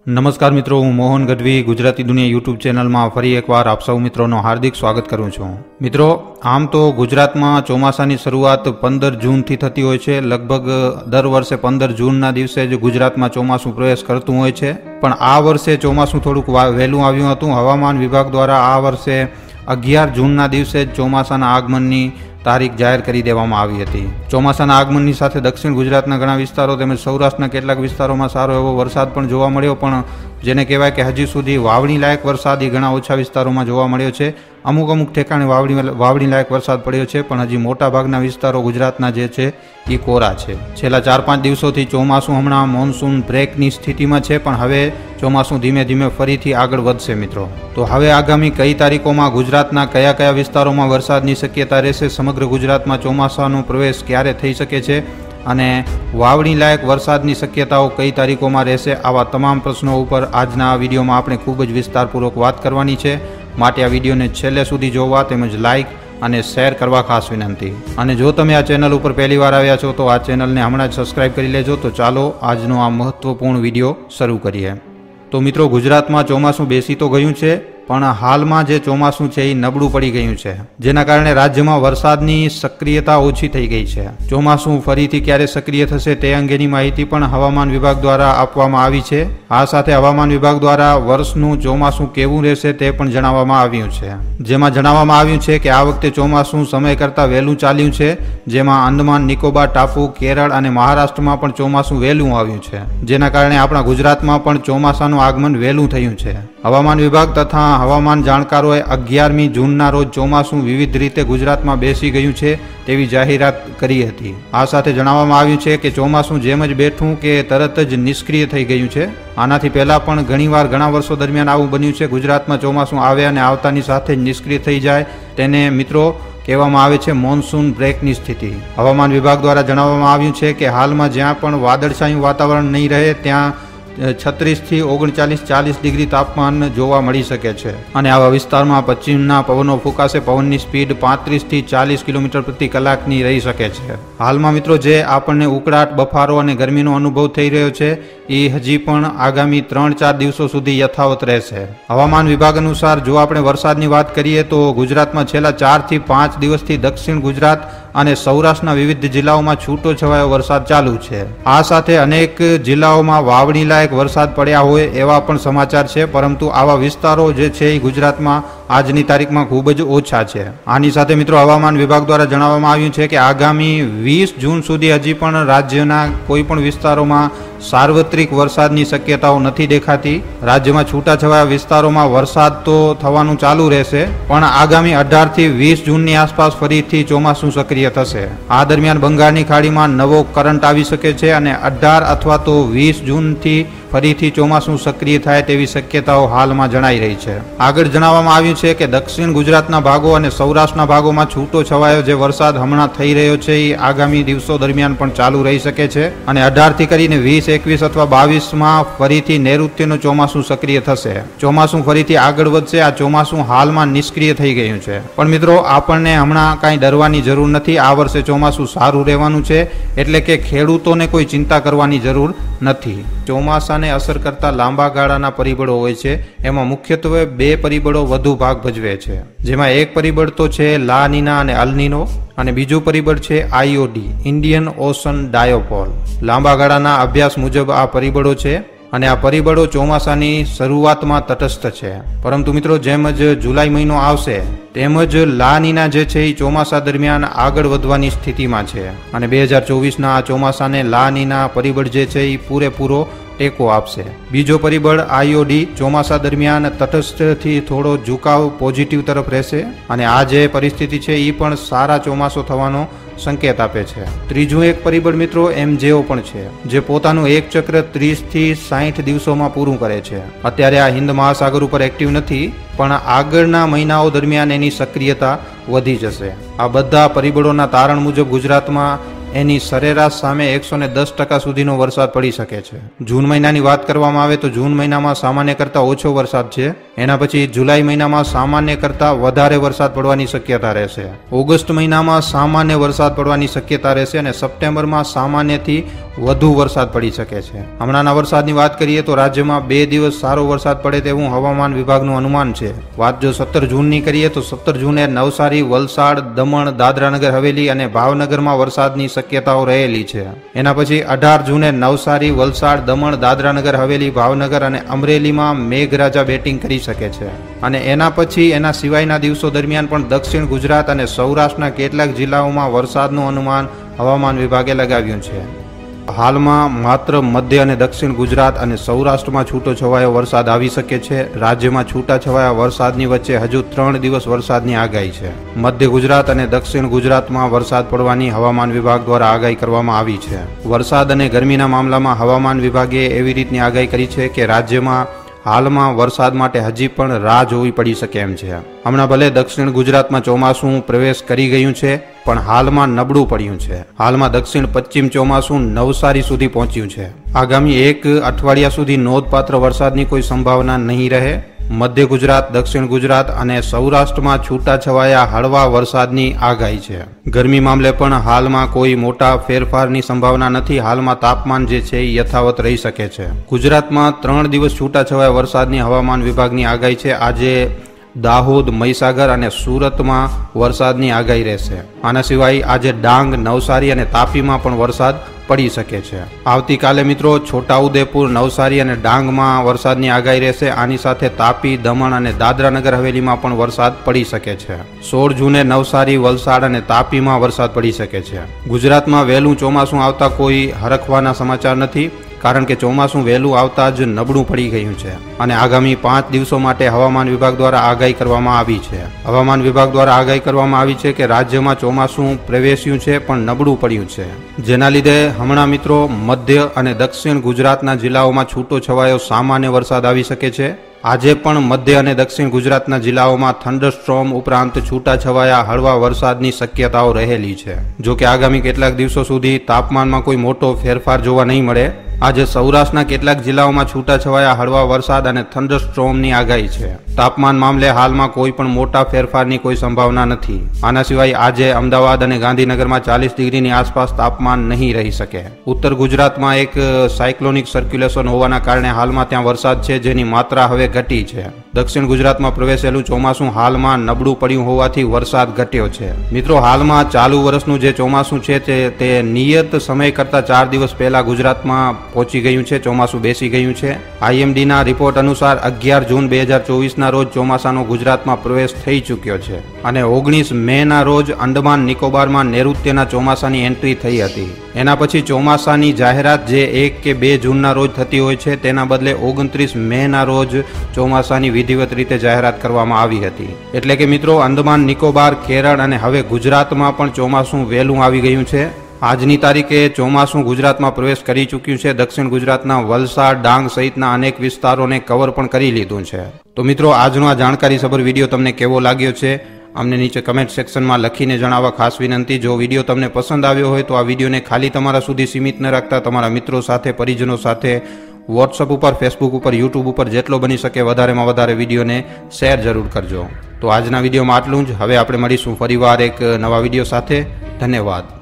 નમસ્કાર મિત્રો, હું મોહન ગઢવી ગુજરાતી દુનિયા યુટ્યુબ ચેનલમાં ફરી એકવાર આપ સૌ મિત્રોનો હાર્દિક સ્વાગત કરું છું. મિત્રો, આમ તો ગુજરાતમાં ચોમાસાની શરૂઆત 15 જૂનથી થતી હોય છે. લગભગ દર વર્ષે 15 જૂનના દિવસે જ ગુજરાતમાં ચોમાસું પ્રવેશ કરતું હોય છે. પણ આ વર્ષે ચોમાસું થોડુંક વહેલું આવ્યું હતું. હવામાન વિભાગ દ્વારા આ વર્ષે 11 જૂનના દિવસે જ ચોમાસાના આગમનની તારીખ જાહેર કરી દેવામાં આવી હતી. ચોમાસાના આગમનની સાથે દક્ષિણ ગુજરાતના ઘણા વિસ્તારો તેમજ સૌરાષ્ટ્રના કેટલાક વિસ્તારોમાં સારો એવો વરસાદ પણ જોવા મળ્યો, પણ જેને કહેવાય કે હજી સુધી વાવણી લાયક વરસાદ એ ઘણા ઓછા વિસ્તારોમાં જોવા મળ્યો છે. અમુક ઠેકાણે વાવણી લાયક વરસાદ પડ્યો છે, પણ હજી મોટા ભાગના વિસ્તારો ગુજરાતના જે છે એ કોરા છે. છેલ્લા 4-5 દિવસોથી ચોમાસું હમણાં મોન્સૂન બ્રેકની સ્થિતિમાં છે, પણ હવે ચોમાસું ધીમે ધીમે ફરીથી આગળ વધશે. મિત્રો, તો હવે આગામી કઈ તારીખોમાં ગુજરાતના કયા કયા વિસ્તારોમાં વરસાદની શક્યતા રહેશે, સમગ્ર ગુજરાતમાં ચોમાસાનો પ્રવેશ ક્યારે થઈ શકે છે અને વાવણી લાયક વરસાદની શક્યતાઓ કઈ તારીખોમાં રહેશે, આવા તમામ પ્રશ્નો ઉપર આજના આ વિડીયોમાં આપણે ખૂબ જ વિસ્તારપૂર્વક વાત કરવાની છે. માટે આ વિડીયોને છેલ્લે સુધી જોવા તેમજ લાઇક અને શેર કરવા ખાસ વિનંતી. અને જો તમે આ ચેનલ ઉપર પહેલી વાર આવ્યા છો તો આ ચેનલને હમણાં જ સબસ્ક્રાઇબ કરી લેજો. તો ચાલો આજનો આ મહત્વપૂર્ણ વિડીયો શરૂ કરીએ. તો મિત્રો, ગુજરાતમાં ચોમાસું બેસી તો ગયું છે, પણ હાલમાં જે ચોમાસું છે એ નબળું પડી ગયું છે, જેના કારણે રાજ્યમાં વરસાદની સક્રિયતા ઓછી થઈ ગઈ છે. ચોમાસું ફરીથી ક્યારે સક્રિય થશે તે અંગેની માહિતી પણ હવામાન વિભાગ દ્વારા આપવામાં આવી છે. આ સાથે હવામાન વિભાગ દ્વારા વર્ષનું ચોમાસું કેવું રહેશે તે પણ જણાવવામાં આવ્યું છે. જેમાં જણાવવામાં આવ્યું છે કે આ વખતે ચોમાસું સમય કરતાં વહેલું ચાલ્યું છે, જેમાં અંદમાન નિકોબાર ટાપુ, કેરળ અને મહારાષ્ટ્રમાં પણ ચોમાસું વહેલું આવ્યું છે, જેના કારણે આપણા ગુજરાતમાં પણ ચોમાસાનું આગમન વહેલું થયું છે. હવામાન વિભાગ તથા હવામાન જાણકારોએ 11મી જૂનના રોજ ચોમાસું વિવિધ રીતે ગુજરાતમાં બેસી ગયું છે તેવી જાહેરાત કરી હતી. આ સાથે જણાવવામાં આવ્યું છે કે ચોમાસું જેમ જ બેઠું કે તરત જ નિષ્ક્રિય થઈ ગયું છે. આનાથી પહેલાં પણ ઘણીવાર ઘણા વર્ષો દરમિયાન આવું બન્યું છે. ગુજરાતમાં ચોમાસું આવે અને આવતાની સાથે જ નિષ્ક્રિય થઈ જાય, તેને મિત્રો કહેવામાં આવે છે મોન્સૂન બ્રેકની સ્થિતિ. હવામાન વિભાગ દ્વારા જણાવવામાં આવ્યું છે કે હાલમાં જ્યાં પણ વાદળછાયું વાતાવરણ નહીં રહે ત્યાં 36 થી 39-40 ડિગ્રી તાપમાન જોવા મળી શકે છે. અને આવા વિસ્તારમાં પશ્ચિમના પવનો ફૂંકાશે. પવનની સ્પીડ 35 થી 40 કિલોમીટર પ્રતિ કલાકની રહી શકે છે. હાલમાં મિત્રો જે આપણને ઉકળાટ, બફારો અને ગરમીનો અનુભવ થઈ રહ્યો છે એ હજી પણ આગામી 3-4 દિવસો સુધી યથાવત રહેશે. હવામાન વિભાગ અનુસાર જો આપણે વરસાદની વાત કરીએ તો ગુજરાતમાં છેલ્લા 4 થી 5 દિવસથી દક્ષિણ ગુજરાત અને સૌરાષ્ટ્રના વિવિધ જિલ્લાઓમાં છૂટો છવાયો વરસાદ ચાલુ છે. આ સાથે અનેક જિલ્લાઓમાં વાવણી લાયક વરસાદ પડ્યા હોય એવા પણ સમાચાર છે, પરંતુ આવા વિસ્તારો જે છે એ ગુજરાતમાં આજની તારીખમાં ખૂબ જ ઓછા છે. આની સાથે મિત્રો હવામાન વિભાગ દ્વારા જણાવવામાં આવ્યું છે કે આગામી 20 જૂન સુધી હજી પણ રાજ્યના કોઈ પણ વિસ્તારોમાં સાર્વત્રિક વરસાદની શક્યતાઓ નથી દેખાતી. રાજ્યમાં છૂટાછવાયા વિસ્તારોમાં વરસાદ તો થવાનું ચાલુ રહેશે, પણ આગામી 18 થી 20 જૂનની આસપાસ ફરીથી ચોમાસું સક્રિય થશે. આ દરમિયાન બંગાળની ખાડીમાં નવો કરંટ આવી શકે છે અને 18 અથવા તો 20 જૂનથી ફરીથી ચોમાસું સક્રિય થાય તેવી શક્યતાઓ હાલમાં જણાઈ રહી છે. આગળ જણાવવામાં આવ્યું છે કે દક્ષિણ ગુજરાતના ભાગો અને સૌરાષ્ટ્રના ભાગોમાં છૂટો છવાયો જે વરસાદ હમણાં થઈ રહ્યો છે એ આગામી દિવસો દરમિયાન પણ ચાલુ રહી શકે છે અને 18 થી કરીને 20, 21 અથવા 22માં ફરીથી નૈઋત્યનું ચોમાસું સક્રિય થશે. ચોમાસું ફરીથી આગળ વધશે. આ ચોમાસું હાલમાં નિષ્ક્રિય થઈ ગયું છે, પણ મિત્રો આપણને હમણાં કાંઈ ડરવાની જરૂર નથી. આ વર્ષે ચોમાસું સારું રહેવાનું છે, એટલે કે ખેડૂતોને કોઈ ચિંતા કરવાની જરૂર નથી. ચોમાસાને અસર કરતા લાંબા ગાળાના પરિબળો હોય છે. એમાં મુખ્યત્વે 2 પરિબળો વધુ ભાગ ભજવે છે, જેમાં એક પરિબળ તો છે લા નીના અને અલ નીનો, અને બીજું પરિબળ છે IOD, ઇન્ડિયન ઓશન ડાયોપોલ. લાંબા ગાળાના અભ્યાસ મુજબ આ પરિબળો છે અને આ પરિબળો ચોમાસાની શરૂઆતમાં તટસ્થ છે, પરંતુ મિત્રો જેમ જ જુલાઈ મહિનો આવશે તેમજ લા નીના જે છે એ ચોમાસા દરમિયાન આગળ વધવાની સ્થિતિમાં છે અને 2024ના આ ચોમાસાને લા નીના પરિબળ જે છે એ પૂરેપૂરો ટેકો આપશે. બીજો પરિબળ IOD ચોમાસા દરમિયાન તટસ્થથી થોડો ઝુકાવ પોઝિટિવ તરફ રહેશે અને આ જે પરિસ્થિતિ છે એ પણ સારા ચોમાસો થવાનો સંકેત આપે છે. ત્રીજું એક પરિબળ મિત્રો MJO પણ છે, જે પોતાનું એક ચક્ર 30 થી 60 દિવસોમાં પૂરું કરે છે. અત્યારે આ હિન્દ મહાસાગર ઉપર એક્ટિવ નથી, પણ આગળના મહિનાઓ દરમિયાન એની સક્રિયતા વધી જશે. આ બધા પરિબળોના તારણ મુજબ ગુજરાતમાં એની સરેરાશ સામે 110% સુધીનો વરસાદ પડી શકે છે. જૂન મહિનાની વાત કરવામાં આવે તો જૂન મહિનામાં સામાન્ય કરતાં ઓછો વરસાદ છે. એના પછી જુલાઈ મહિનામાં સામાન્ય કરતાં વધારે વરસાદ પડવાની શક્યતા રહેશે. ઓગસ્ટ મહિનામાં સામાન્ય વરસાદ પડવાની શક્યતા રહેશે અને સપ્ટેમ્બરમાં સામાન્યથી વધુ વરસાદ પડી શકે છે। હમણાંના વરસાદની વાત કરીએ તો રાજ્યમાં 2 દિવસ સારો વરસાદ પડે તેવું હવામાન વિભાગનું અનુમાન છે। વાત જો 17 જૂનની કરીએ તો 17 જૂને નવસારી, વલસાડ, દમણ, દાદરાનગર હવેલી અને ભાવનગરમાં વરસાદની શક્યતાઓ રહેલી છે। એના પછી 18 જૂને નવસારી, વલસાડ, દમણ, દાદરાનગર હવેલી, ભાવનગર અને અમરેલીમાં મેઘરાજા બેટિંગ કરી શકે છે। અને એના પછી એના સિવાયના દિવસો દરમિયાન પણ દક્ષિણ ગુજરાત અને સૌરાષ્ટ્રના કેટલાક જિલ્લાઓમાં વરસાદનું અનુમાન હવામાન વિભાગે લગાવ્યું છે। હાલમાં માત્ર મધ્ય અને દક્ષિણ ગુજરાત અને સૌરાષ્ટ્રમાં છૂટોછવાયો વરસાદ આવી શકે છે। રાજ્યમાં છૂટાછવાયા વરસાદની વચ્ચે હજુ 3 દિવસ વરસાદની આગાહી છે। મધ્ય ગુજરાત અને દક્ષિણ ગુજરાતમાં વરસાદ પડવાની હવામાન વિભાગ દ્વારા આગાહી કરવામાં આવી છે। વરસાદ અને ગરમીના મામલામાં હવામાન વિભાગે એવી રીતની આગાહી કરી છે કે રાજ્યમાં હાલમાં વરસાદ માટે હજી પણ રાહ જોવી પડી શકે એમ છે। હમણાં ભલે દક્ષિણ ગુજરાતમાં ચોમાસું પ્રવેશ કરી ગયું છે પણ હાલમાં નબળું પડ્યું છે। હાલમાં દક્ષિણ પશ્ચિમ ચોમાસું નવસારી સુધી પહોંચ્યું છે। આગામી 1 અઠવાડિયા સુધી નોંધપાત્ર વરસાદની કોઈ સંભાવના નહીં રહે। મધ્ય ગુજરાત, દક્ષિણ ગુજરાત અને સૌરાષ્ટ્રમાં છૂટાછવાયા હળવા વરસાદની આગાહી છે। ગરમી મામલે પણ હાલમાં કોઈ મોટા ફેરફારની સંભાવના નથી। હાલમાં તાપમાન જે છે એ યથાવત રહી શકે છે। ગુજરાતમાં 3 દિવસ છૂટાછવાયા વરસાદની હવામાન વિભાગની આગાહી છે। આજે દાહોદ, મહીસાગર અને સુરતમાં વરસાદની આગાહી રહેશે। આના સિવાય આજે ડાંગ, નવસારી અને તાપીમાં પણ વરસાદ પડી શકે છે। આવતીકાલે મિત્રો છોટાઉદેપુર, નવસારી અને ડાંગમાં વરસાદની આગાહી રહેશે। આની સાથે તાપી, દમણ અને દાદરાનગર હવેલીમાં પણ વરસાદ પડી શકે છે। 16 જૂને નવસારી, વલસાડ અને તાપીમાં વરસાદ પડી શકે છે। ગુજરાતમાં વહેલું ચોમાસું આવતા કોઈ હરખવાના સમાચાર નથી, કારણ કે ચોમાસું વહેલું આવતા જ નબળું પડી ગયું છે અને આગામી 5 દિવસો માટે હવામાન વિભાગ દ્વારા આગાહી કરવામાં આવી છે। હવામાન વિભાગ દ્વારા આગાહી કરવામાં આવી છે કે રાજ્યમાં ચોમાસું પ્રવેશ્યું છે પણ નબળું પડ્યું છે, જેના લીધે હમણાં મિત્રો મધ્ય અને દક્ષિણ ગુજરાતના જિલ્લાઓમાં છૂટો છવાયો સામાન્ય વરસાદ આવી શકે છે। આજે પણ મધ્ય અને દક્ષિણ ગુજરાતના જિલ્લાઓમાં થંડરસ્ટ્રોમ ઉપરાંત છૂટાછવાયા હળવા વરસાદની શક્યતાઓ રહેલી છે। જો કે આગામી કેટલાક દિવસો સુધી તાપમાનમાં કોઈ મોટો ફેરફાર જોવા નહીં મળે। આજે સૌરાષ્ટ્રના કેટલાક જિલ્લાઓમાં છૂટાછવાયા હળવા વરસાદ અને થંડરસ્ટ્રોમની આગાહી છે। તાપમાન મામલે હાલમાં કોઈ પણ મોટા ફેરફારની કોઈ સંભાવના નથી। આના સિવાય આજે અમદાવાદ અને ગાંધીનગરમાં 40 ડિગ્રીની આસપાસ તાપમાન નહીં રહી શકે। ઉત્તર ગુજરાતમાં એક સાયક્લોનિક સર્ક્યુલેશન હોવાના કારણે હાલમાં ત્યાં વરસાદ છે, જેની માત્રા હવે ઘટી છે। દક્ષિણ ગુજરાતમાં પ્રવેશેલું ચોમાસું હાલમાં નબળું પડ્યું હોવાથી વરસાદ ઘટ્યો છે। મિત્રો હાલમાં ચાલુ વર્ષનું જે ચોમાસું છે તે નિયત સમય કરતાં 4 દિવસ પહેલા ગુજરાતમાં પહોંચી ગયું છે। ચોમાસું બેસી ગયું છે। IMDના રિપોર્ટ અનુસાર 11 જૂન 2024ના રોજ ચોમાસાનો ગુજરાતમાં પ્રવેશ થઈ ચૂક્યો છે અને 19 મેના રોજ અંડમાન નિકોબારમાં નૈઋત્યના ચોમાસાની એન્ટ્રી થઈ હતી। એના પછી ચોમાસાની જાહેરાત જે 1 કે 2 જૂનના રોજ થતી હોય છે તેના બદલે 29 મેના રોજ ચોમાસાની વિધિવત રીતે જાહેરાત કરવામાં આવી હતી। એટલે કે મિત્રો અંડમાન નિકોબાર, કેરળ અને હવે ગુજરાતમાં પણ ચોમાસું વહેલું આવી ગયું છે। આજની તારીખે ચોમાસું ગુજરાતમાં પ્રવેશ કરી ચૂક્યું છે। દક્ષિણ ગુજરાતના વલસાડ, ડાંગ સહિતના અનેક વિસ્તારોને કવર પણ કરી લીધું છે। તો મિત્રો આજનો આ જાણકારીસભર વિડીયો તમને કેવો લાગ્યો છે અમને નીચે કમેન્ટ સેક્શનમાં લખીને જણાવવા ખાસ વિનંતી। જો વિડીયો તમને પસંદ આવ્યો હોય તો આ વિડીયોને ખાલી તમારા સુધી સીમિત ન રાખતા તમારા મિત્રો સાથે, પરિજનો સાથે વોટ્સઅપ ઉપર, ફેસબુક ઉપર, યુટ્યુબ ઉપર જેટલો બની શકે વધારેમાં વધારે વિડીયોને શેર જરૂર કરજો। તો આજના વિડીયોમાં આટલું જ। હવે આપણે મળીશું ફરીવાર એક નવા વિડીયો સાથે। ધન્યવાદ।